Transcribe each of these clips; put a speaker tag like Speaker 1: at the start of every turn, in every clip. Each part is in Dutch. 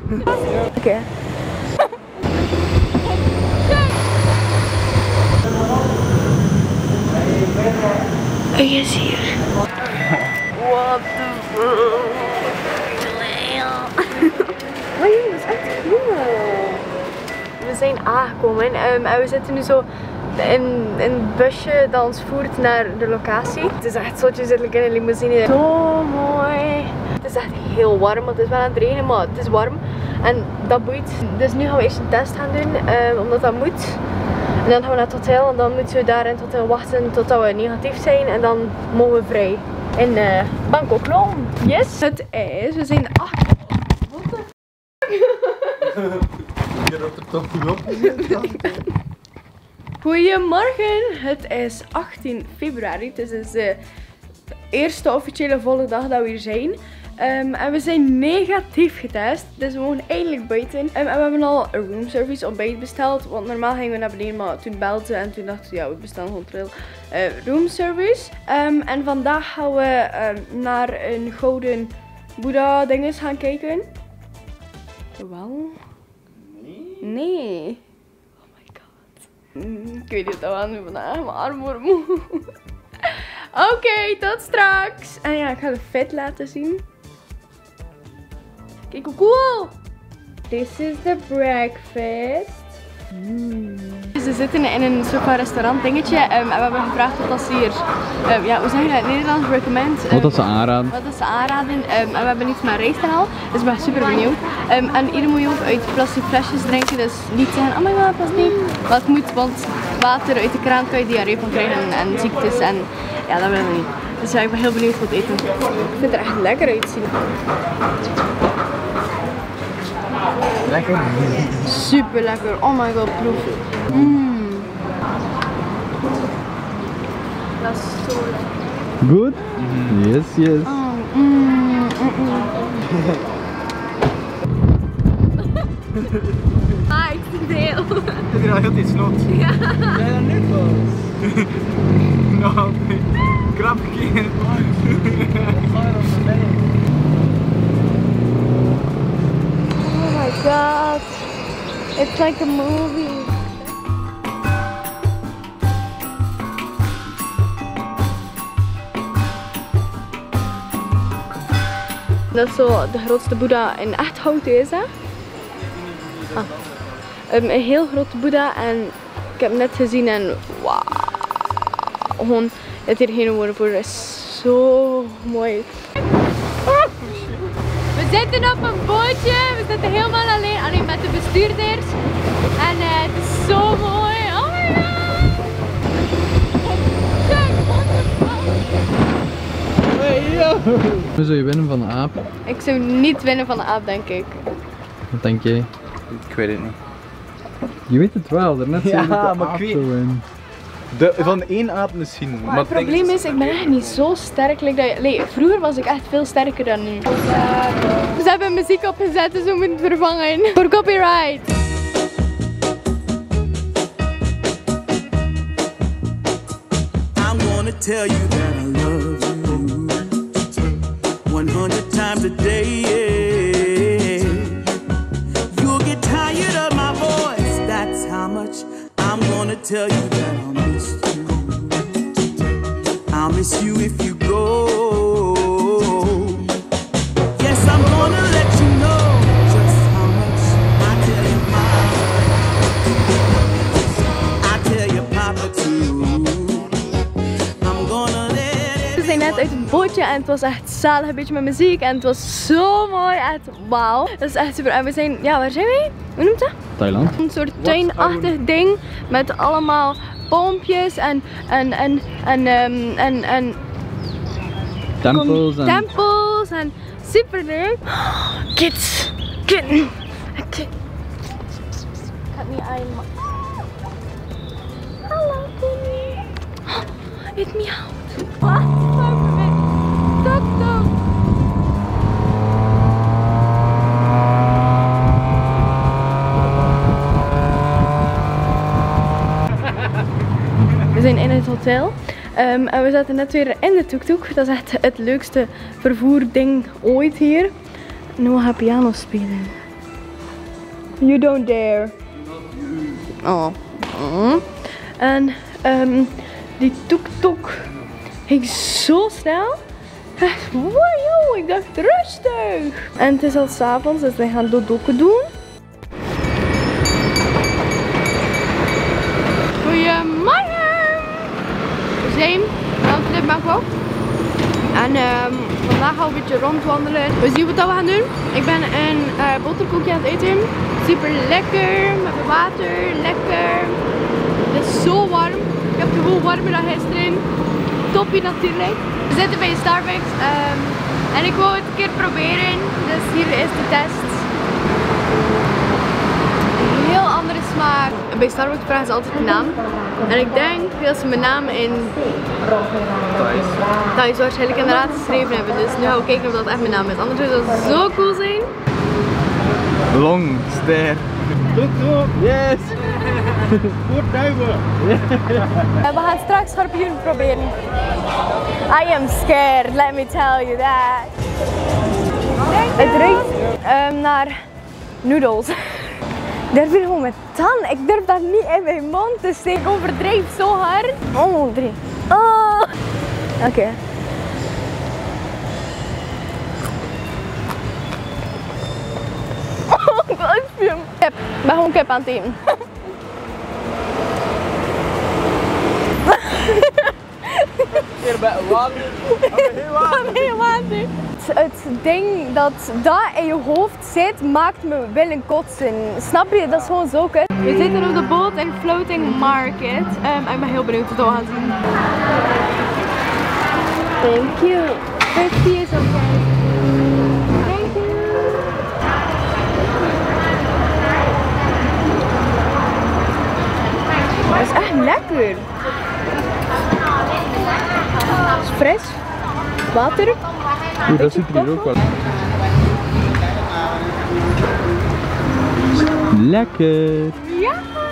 Speaker 1: Oké. Hij is hier. What the fuck? Maar jongens, dat is echt cool. We zijn aangekomen en we zitten nu zo in een busje dat ons voert naar de locatie. Het is echt zo, je zit in een limousine. Zo mooi. Het is echt heel warm, want het is wel aan het regenen, maar het is warm. En dat boeit. Dus nu gaan we eerst een test gaan doen, omdat dat moet. En dan gaan we naar het hotel en dan moeten we daar in het hotel wachten totdat we negatief zijn. En dan mogen we vrij in Bangkok. Yes! Het is, we zijn 8. Wat de
Speaker 2: Je hebt er toch goed op.
Speaker 1: Goedemorgen, het is 18 februari. Het is de eerste officiële volle dag dat we hier zijn. En we zijn negatief getest, dus we mogen eindelijk buiten. En we hebben al een roomservice ontbijt besteld, want normaal gingen we naar beneden, maar toen belden ze en toen dachten we, ja, we bestellen gewoon trail roomservice. En vandaag gaan we naar een gouden Boeddha dinges gaan kijken. Wel? Nee. Oh my god. Ik weet niet wat we aan doen vandaag, mijn arm wordt moe. Oké, tot straks. En ja, ik ga de fit laten zien. Kijk hoe cool. This is the breakfast. We zitten in een soort van restaurant dingetje en we hebben gevraagd wat ze hier, ja, hoe zeg je dat in het Nederlands, recommend?
Speaker 3: Wat dat ze aanraden.
Speaker 1: Wat dat ze aanraden. En we hebben iets met rijsthaal, dus ik ben super benieuwd. En hier moet je ook uit plastic flesjes drinken, dus niet zeggen, oh my god, plastic. Maar het moet, want water uit de kraan kan je diarree van krijgen en ziektes en ja, dat willen we niet. Dus ja, ik ben heel benieuwd wat eten. Ik vind het er echt lekker uitzien.
Speaker 2: Lekker.
Speaker 1: Super lekker. Oh my god, proef. Dat is zo lekker.
Speaker 3: Good? Yes, yes.
Speaker 1: Ah, ik zie deel.
Speaker 2: Ik heb heel iets snot.
Speaker 1: Ja.
Speaker 2: Ja, dat net was. Nou, krapje.
Speaker 1: Oh my god. It's like a movie. Dat is zo de grootste Boeddha in echt houten, is dat? Ah. Een heel grote Boeddha en ik heb hem net gezien en wauw. Gewoon, het hier geen woorden voor, is zo mooi. We zitten op een bootje, we zitten helemaal alleen met de bestuurders en het is zo mooi. Oh my god!
Speaker 3: Hoe zou je winnen van de aap?
Speaker 1: Ik zou niet winnen van de aap, denk ik.
Speaker 3: Wat denk jij?
Speaker 2: Ik weet het niet.
Speaker 3: Je weet het wel, daarnet zei je dat de
Speaker 2: maar
Speaker 3: aap
Speaker 2: ik weet-
Speaker 3: zou winnen.
Speaker 2: Van één aap misschien.
Speaker 1: Maar het probleem is, ik ben echt niet zo sterk. Vroeger was ik echt veel sterker dan nu. Ze hebben muziek opgezet, dus we moeten het vervangen. Voor copyright.
Speaker 4: I'm gonna tell you that I love you 100 times a day. You'll get tired of my voice, that's how much I'm gonna tell you that I'll miss you. I'll miss you if you go. Yes, I'm gonna let you know just how much I tell you mama. I tell you papa too. I'm gonna let it.
Speaker 1: We zijn net uit het bootje en het was echt zalig, een beetje met muziek en het was zo mooi, echt wauw. Dat is echt super. En we zijn, ja, waar zijn wij? Hoe noemt dat?
Speaker 3: Thailand.
Speaker 1: Een soort tuinachtig ding met allemaal boompjes en
Speaker 3: Tempels en...
Speaker 1: tempels en super leuk. Kids, kitten. Ik ga het niet aan, maar... Hallo, Connie. Het miauwt. Wacht, stop, stop. We zijn in het hotel en we zaten net weer in de tuk-tuk. Dat is echt het leukste vervoerding ooit hier. Nu gaan we piano spelen. You don't dare. Oh. En die tuk-tuk ging zo snel. Echt, wow, ik dacht rustig. En het is al 's avonds, dus wij gaan dodoku doen. Goedemorgen! We zijn aan het Bangkok. En vandaag gaan we een beetje rondwandelen. We zien wat we gaan doen. Ik ben een boterkoekje aan het eten. Super lekker, met water, lekker. Het is zo warm. Ik heb het gewoon warmer dan gisteren. Toppie natuurlijk. We zitten bij Starbucks en ik wou het een keer proberen. Dus hier is de test. Een heel andere smaak. Bij Starbucks vragen ze altijd mijn naam. En ik denk dat ze mijn naam in Thais waarschijnlijk inderdaad geschreven hebben. Dus nu gaan we kijken of dat echt mijn naam is. Anders zou dat zo cool zijn.
Speaker 2: Long, ster. Yes!
Speaker 1: We gaan straks schorpioen proberen. I am scared, let me tell you that. Het ruikt naar noedels. Ik durf hier gewoon met tanden. Ik durf dat niet in mijn mond te steken. Ik overdrijf zo hard. Oh, 3. Oh. Oké. Oh, ik wil uitspelen. Kip. Ik ben gewoon kip aan het eten.
Speaker 2: Hier bij water.
Speaker 1: Het ding dat in je hoofd zit, maakt me willen kotsen. Snap je? Dat is gewoon zo kut. We zitten op de boot in Floating Market. Ik ben heel benieuwd wat we gaan zien. Thank you. 50 is okay. Thank you. Dat is echt lekker. Het is fris. Water.
Speaker 3: Oeh, dat zit hier ook wel. Lekker!
Speaker 1: Ja!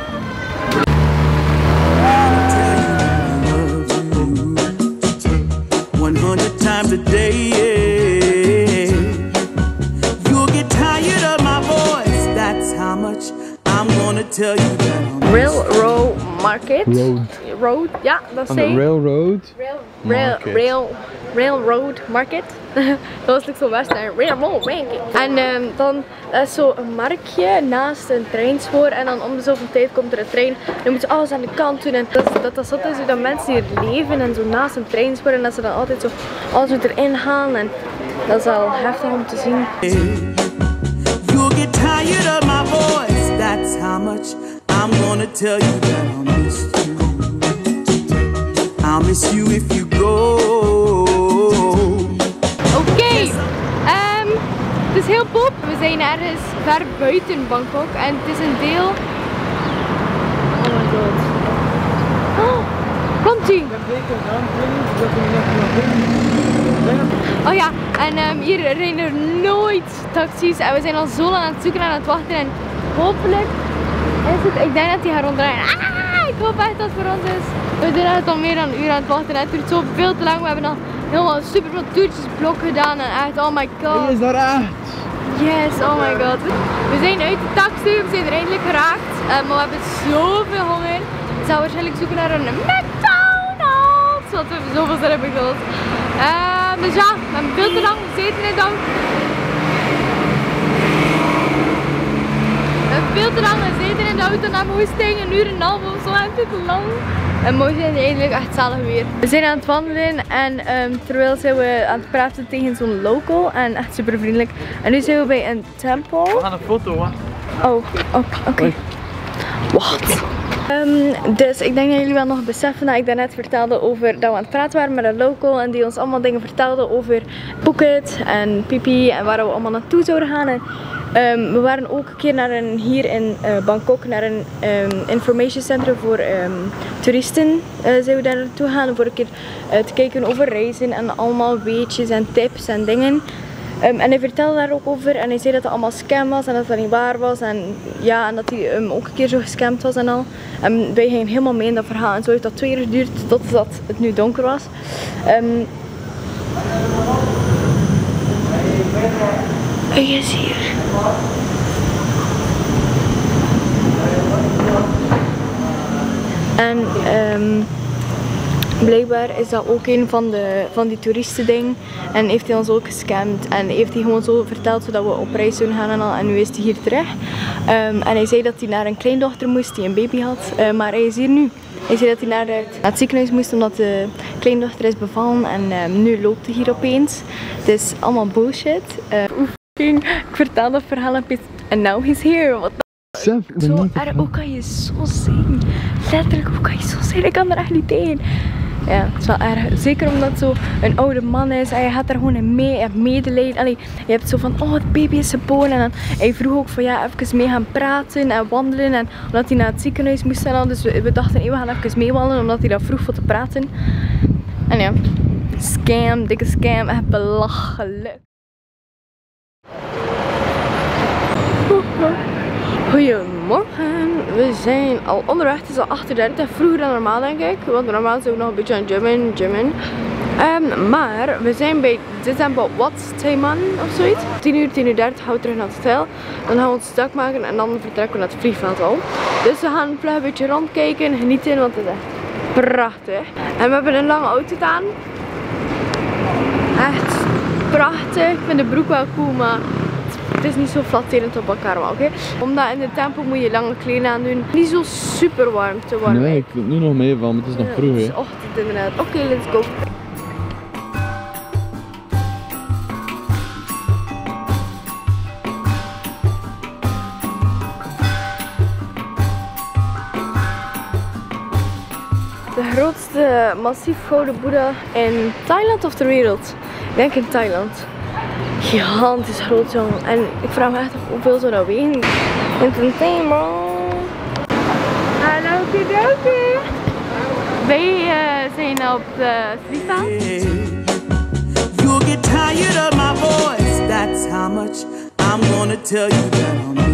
Speaker 4: Times a day, yeah. You'll get tired of my voice. That's how much I'm gonna tell you that.
Speaker 1: Railroad Market. Road, ja, dat
Speaker 3: On
Speaker 1: zei
Speaker 3: the railroad.
Speaker 1: Railroad Market. Dat was like zo western. Railroad Market. En dan is zo een marktje naast een treinspoor. En dan om de zoveel tijd komt er een trein. En dan moet je alles aan de kant doen. En dat zat dus dat mensen hier leven en zo naast een treinspoor. En dat ze dan altijd zo alles moet erin gaan. En dat is al heftig om te zien.
Speaker 4: You'll get tired of my voice. That's how much I'm gonna tell you that I'll miss you. I'll miss you if you go.
Speaker 1: Oké, het is heel pop. We zijn ergens ver buiten Bangkok en het is een deel. Oh my god. Oh, komt ie? Oh ja, en hier rijden er nooit taxis en we zijn al zo lang aan het zoeken en aan het wachten en hopelijk is het, ik denk dat die gaat ronddraaien. Ah, ik hoop echt dat het voor ons is. We zijn echt al meer dan een uur aan het wachten en het duurt zo veel te lang. We hebben al helemaal super veel toertjes blok gedaan en echt, oh my god.
Speaker 2: Hij is daar echt.
Speaker 1: Yes, oh my god. We zijn uit de taxi, we zijn er eindelijk geraakt. Maar we hebben zoveel honger. We gaan waarschijnlijk zoeken naar een McDonald's. Want we hebben zoveel zin in McDonald's. Dus ja, we hebben veel te lang gezeten in de auto. We hebben veel te lang gezeten in de auto naar Moestijn, een uur en een half of zo, en te lang. En mooi zijn eindelijk echt zalig weer. We zijn aan het wandelen en terwijl zijn we aan het praten tegen zo'n local en echt super vriendelijk. En nu zijn we bij een tempel.
Speaker 2: We gaan een foto, hè.
Speaker 1: Oh, oké. Wat? Dus ik denk dat jullie wel nog beseffen dat ik daarnet vertelde over dat we aan het praten waren met een local en die ons allemaal dingen vertelde over Phuket en Pipi en waar we allemaal naartoe zouden gaan. En, we waren ook een keer hier in Bangkok naar een information center voor toeristen. Zijn we daar naartoe gaan voor een keer te kijken over reizen en allemaal weetjes en tips en dingen. En hij vertelde daar ook over en hij zei dat het allemaal scam was en dat dat niet waar was en ja, en dat hij ook een keer zo gescamd was en al. En wij gingen helemaal mee in dat verhaal en zo heeft dat 2 uur geduurd totdat het nu donker was. Hij is hier. En blijkbaar is dat ook een van die toeristendingen. En heeft hij ons ook gescamd. En heeft hij gewoon zo verteld zodat we op reis zouden gaan en al. En nu is hij hier terug. En hij zei dat hij naar een kleindochter moest die een baby had. Maar hij is hier nu. Hij zei dat hij naar het ziekenhuis moest omdat de kleindochter is bevallen. En nu loopt hij hier opeens. Het is allemaal bullshit. Ik vertel dat verhaal op iets. En now he's here. Wat zo erg, hoe kan je zo zijn? Letterlijk, hoe kan je zo zijn? Ik kan er echt niet tegen. Ja, het is wel erg. Zeker omdat het zo een oude man is en je gaat er gewoon in mee, je hebt medelijden. Allee, je hebt zo van, oh het baby is geboren. En dan, hij vroeg ook van ja, even mee gaan praten en wandelen. En omdat hij naar het ziekenhuis moest en al. Dus we dachten, we gaan even mee wandelen omdat hij dat vroeg voor te praten. En ja, scam, dikke scam, echt belachelijk. Goedemorgen, we zijn al onderweg, het is al 8:30, vroeger dan normaal denk ik, want normaal zijn we nog een beetje aan het gymmen. Maar we zijn bij December Watsteiman of zoiets. 10:00, 10:30 gaan we terug naar het hotel. Dan gaan we ons stuk maken en dan vertrekken we naar het vliegveld al. Dus we gaan vlug een beetje rondkijken, genieten, want het is echt prachtig. En we hebben een lange auto aan. Echt prachtig, ik vind de broek wel cool, maar het is niet zo flatterend op elkaar, maar oké. Omdat in de tempel moet je lange kleren aan doen. Niet zo super warm te warm.
Speaker 3: Nee, ik vind het nu nog meevallen, maar het is nog vroeg.
Speaker 1: Het is ochtend inderdaad. Oké, let's go. De grootste massief gouden boeddha in Thailand of ter wereld? Ik denk in Thailand. Gigantisch groot, jongen. En ik vraag me echt af hoeveel zou dat wegen. Entertainment. Hallo, kidoki. Wij zijn op het vliegveld.
Speaker 4: You'll get tired of my voice. That's how much I'm gonna tell you that I'm